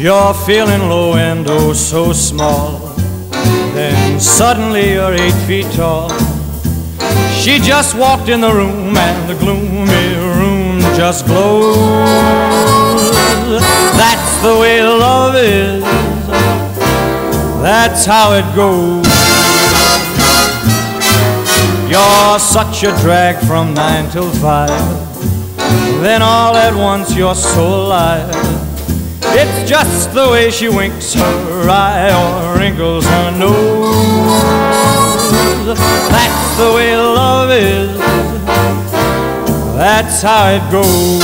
You're feeling low and oh so small. Then suddenly you're 8 feet tall. She just walked in the room and the gloomy room just glows. That's the way love is. That's how it goes. You're such a drag from 9 till 5. Then all at once you're so alive. It's just the way she winks her eye or wrinkles her nose. That's the way love is. That's how it goes.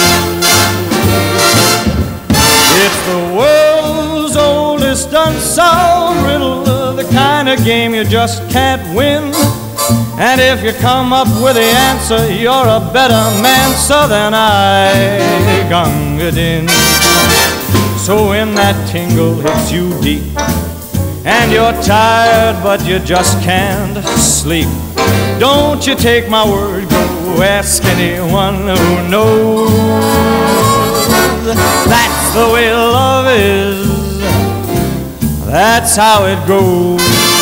It's the world's oldest unsolved riddle, the kind of game you just can't win. And if you come up with the answer, you're a better man, so than I, Gunga Din. So when that tingle hits you deep, and you're tired but you just can't sleep, don't you take my word, go ask anyone who knows. That's the way love is. That's how it goes.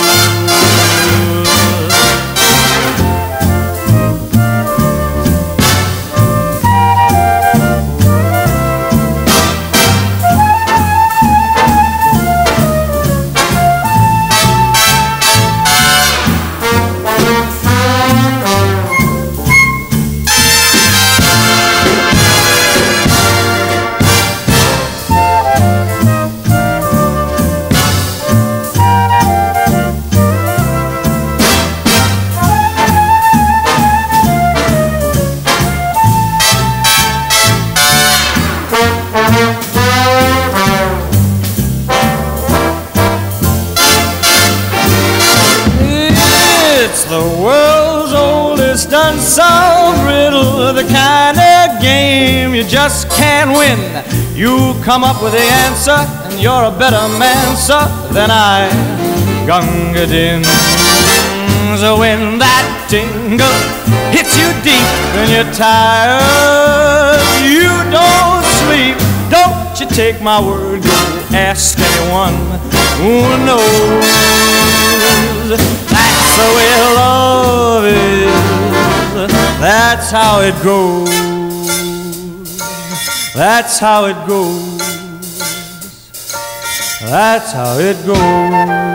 Unsolved riddle, the kind of game you just can't win. You come up with the answer, and you're a better man, sir, than I, Gunga Din. So when that tingle hits you deep and you're tired, you don't sleep. Don't you take my word, go ask anyone who knows. That's the way love is. That's how it goes. That's how it goes. That's how it goes.